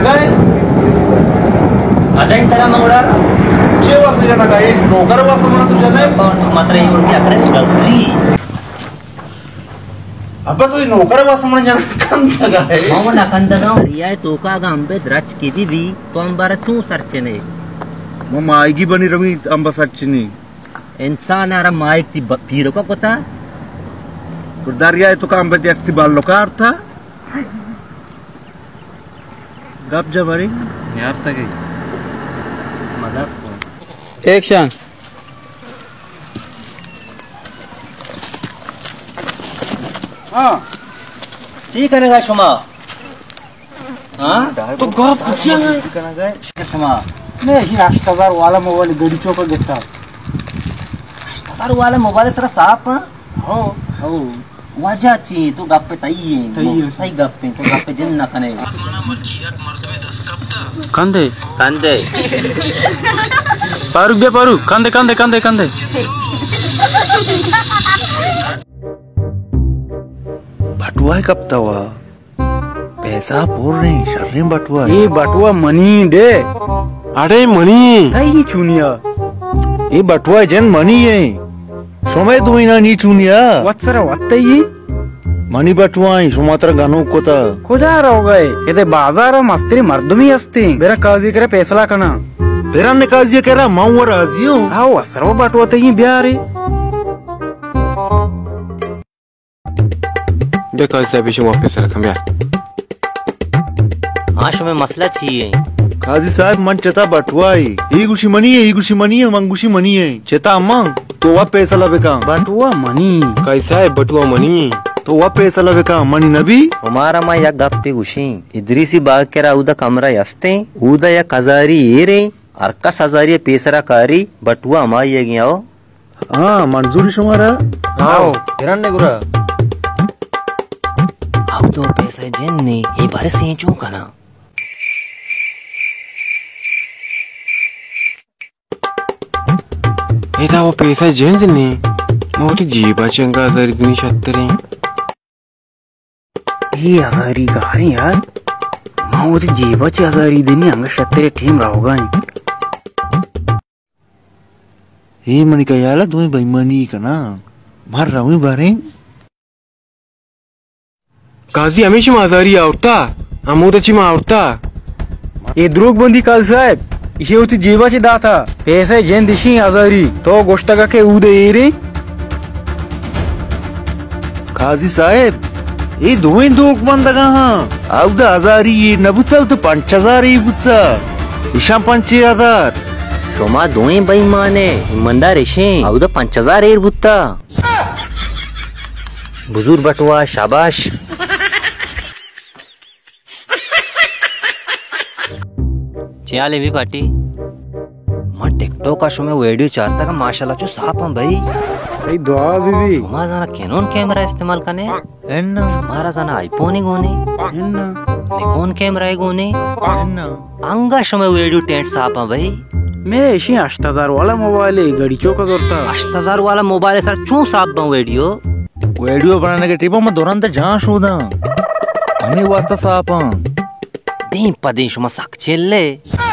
काय अजय तेरा मंगळा जेव्हा असं जाना काय नोकर वास म्हणा तुझ्या नाही पण मात्र एवढं काय करे गलती अबे तू नोकर वास म्हणा जाना कंता काय मामा नकंदगा रिया तो का गांबे द्रच केदी भी तो अंबार तू सरचने मग मायगी बनी रवी अंबासाची इंसान आरा माइक ती पीरो का कोता दरिया तो काम पे देखती बाल लोका अर्थ गप जा बरी यार तक मदद एक्शन हाँ ठीक है ना शुमा हाँ तो गप कुचिया शुमा मैं ही 8000 वाला मोबाइल गडी चौक घेता 8000 वाला मोबाइल तेरा साफ हो हो वाजाची तो गप्पे ताई गप्पे तो गप्पे जिन ना कने कंदे कंदे पारू कंदे कंदे कंदे कंदे बटुआ है कब तवा पैसा बोल नहीं शर्म बटुआ ये बटुआ मनी दे अरे मनी नहीं चुनिया ये बटुआ जन मनी है सोमे तू इना नी चुनिया वत्सरा वत्तई मनी बटुआ सुमात्रा गानो कोता खुदा रहो गए ये बाजार मस्त्री मर्दमी अस्ती मेरा काजी करे पैसला कना तेरा ने काजी करा माऊ राजियो हाँ वसरो बटुआ तई ब्यारे देखो ऐसा भी शुमा पैसा रखा मैं आशु में मसला चाहिए काजी साहब मन चता बटुआई ये गुशी मनी है मंगुशी मनी है चता अम्मा तो वह पैसा लबे का बटुआ मनी कैसा है बटुआ मनी तो वह पैसा लबे का मनी नबी हमारा माँ या गप्पे गुशी इदरीसी बाग केरा उदा कमरा यस्ते उदा या कजारी ये रे अर्कस हजारी पेसरा कारी बटुआ माँ ये गया हो हाँ मंजूरी शुमारा आओ हिरन ने गुरा अब तो पैसा जेन ने ये बारे से चूं कना ये था वो पैसा जेन ने मोटी जीबा चंगा कर इतनी शत्तरे ये हजारी गारी यार माँ वो जीवाची हजारी देनी अंग शत्रे ठीम रहोगा हे मनी का याला तुम्हें बेईमानी कना मार रावी बारे काजी हमेशा माजारी आवता अमोदची मा आवता ये द्रोग बंदी काल साहेब इसे होती जीवाची दाता पैसे जेन दिशी हजारी तो गोष्ट का के उदे ये रे काजी साहेब ये दोवें दोक बंद कहाँ आउदा हजारी ये नबुता तो 5000 ही बुता इशाम 5000 शोमा दोए बेईमाने ईमानदार इशे आउदा 5000 एर बुत्ता बुजुर्ग बटुआ शाबाश चाले भी पार्टी मां टिकटॉक का शो में वीडियो चारता का माशाल्लाह चो साफ हम भाई भाई दुआ बीबी हमारा जाना कैनन कैमरा इस्तेमाल करने एन्ना हमारा जाना आईफोन ही गोने एन्ना निकॉन कैमरा ही गोने एन्ना अंगा शो में वीडियो टेंट साफ हम भाई मैं इसी 8000 वाला मोबाइल है गड़ी चौका जोरता 8000 वाला मोबाइल सर चू साफ बा वीडियो बनाने के टिपो में दौरान तो जहाँ शोधा हमें वास्ता सापा दें पदें शुमा साक चेल्ले